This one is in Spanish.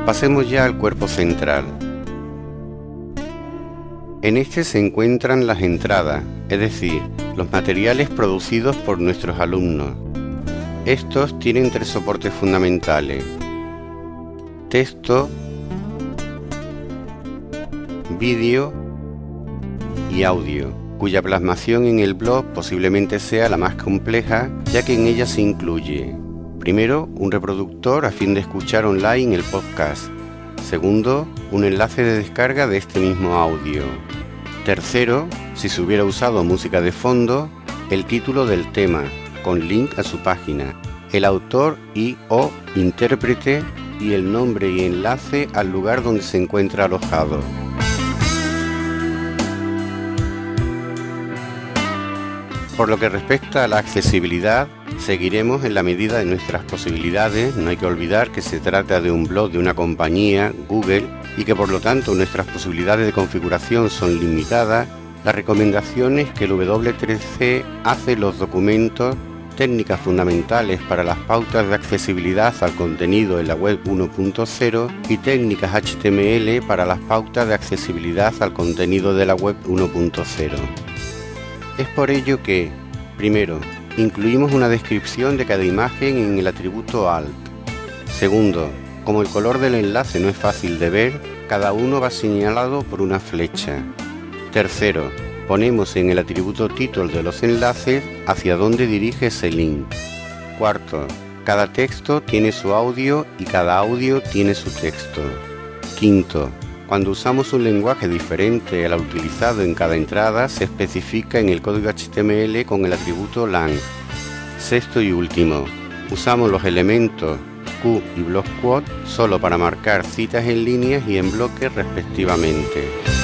Pasemos ya al cuerpo central. En este se encuentran las entradas, es decir, los materiales producidos por nuestros alumnos. Estos tienen 3 soportes fundamentales: texto, vídeo y audio, cuya plasmación en el blog posiblemente sea la más compleja, ya que en ella se incluye: primero, un reproductor a fin de escuchar online el podcast; segundo, un enlace de descarga de este mismo audio; tercero, si se hubiera usado música de fondo, el título del tema, con link a su página, el autor y/o intérprete y el nombre y enlace al lugar donde se encuentra alojado. Por lo que respecta a la accesibilidad, seguiremos en la medida de nuestras posibilidades. No hay que olvidar que se trata de un blog de una compañía, Google, y que por lo tanto nuestras posibilidades de configuración son limitadas. Las recomendaciones que el W3C hace: los documentos, técnicas fundamentales para las pautas de accesibilidad al contenido en la web 1.0 y técnicas HTML para las pautas de accesibilidad al contenido de la web 1.0. Es por ello que, primero, incluimos una descripción de cada imagen en el atributo alt. Segundo, como el color del enlace no es fácil de ver, cada uno va señalado por una flecha. Tercero, ponemos en el atributo title de los enlaces hacia dónde dirige ese link. Cuarto, cada texto tiene su audio y cada audio tiene su texto. Quinto, cuando usamos un lenguaje diferente al utilizado en cada entrada, se especifica en el código HTML con el atributo lang. Sexto y último, usamos los elementos Q y block quote solo para marcar citas en líneas y en bloques respectivamente.